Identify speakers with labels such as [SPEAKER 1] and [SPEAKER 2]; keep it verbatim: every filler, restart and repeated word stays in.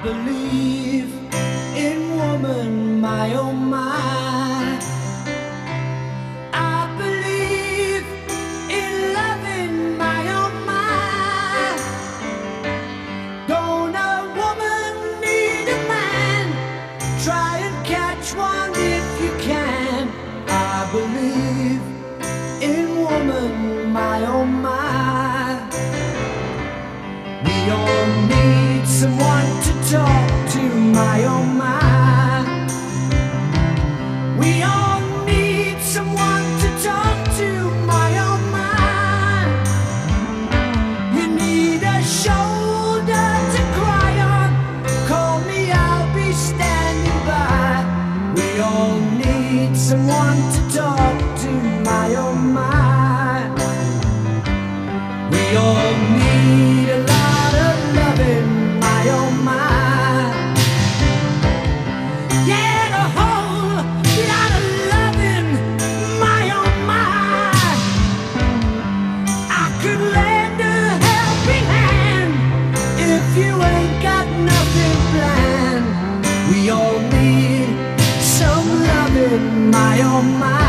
[SPEAKER 1] believe in woman, my oh my. I believe in loving, my oh my. Don't a woman need a man? Try and catch one if you can. I believe in woman, my oh my. We all need someone to talk to, my oh my. We all need someone to talk to, my oh my. You need a shoulder to cry on. Call me, I'll be standing by. We all need someone to talk to, my oh my. We all need a lot of loving, my oh my. Yeah, a whole lot of loving, my oh my. I could lend a helping hand if you ain't got nothing planned. We all need some loving, my oh my.